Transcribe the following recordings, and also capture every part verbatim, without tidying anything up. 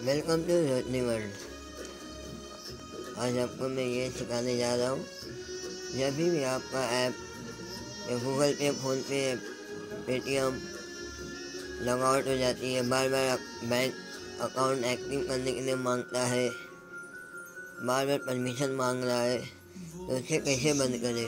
Welcome to Roshni world. आज आपको मैं ये सिखाने जा रहा हूँ, जब भी आपका ऐप या गूगल पे, फ़ोन पे, पेटीएम लॉग आउट हो जाती है, बार बार बैंक अकाउंट एक्टिव करने के लिए मांगता है, बार बार परमिशन मांग रहा है, तो उसे कैसे बंद करें।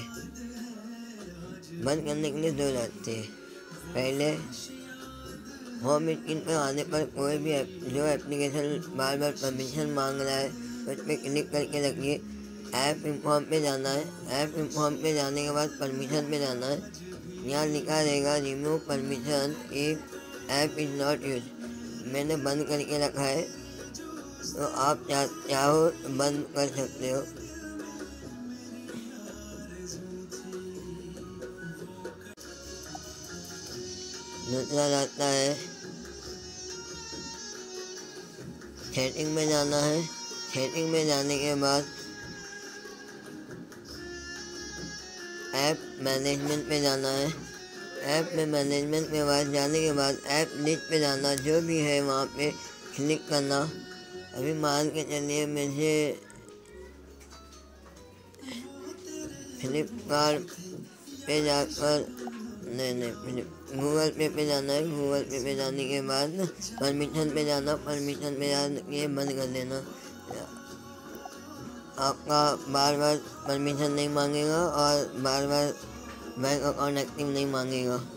बंद करने के लिए दो रास्ते हैं। पहले, होम स्क्रीन पर आने पर कोई भी एप, जो एप्लीकेशन बार बार परमिशन मांग रहा है उस पर क्लिक करके रखिए। ऐप इन्फॉर्म पे जाना है। ऐप इन्फॉर्म पे जाने के बाद परमिशन पे जाना है। यहाँ लिखा रहेगा remove permission if app is not use. मैंने बंद करके रखा है, तो आप चा, चाहो तो बंद कर सकते हो। दूसरा रास्ता है, सेटिंग में जाना है। सेटिंग में जाने के बाद ऐप मैनेजमेंट पे जाना है। ऐप में मैनेजमेंट के बाद जाने के बाद ऐप लिस्ट पे जाना, जो भी है वहाँ पे क्लिक करना। अभी मान के चलिए मुझे फ्लिपकार्ट पे जाकर नहीं नहीं गूगल पे पे जाना है। गूगल पे पे जाने के बाद परमिशन पे जाना। परमिशन पे जाके बंद कर देना। आपका बार बार परमिशन नहीं मांगेगा और बार बार बैंक अकाउंट एक्टिव नहीं मांगेगा।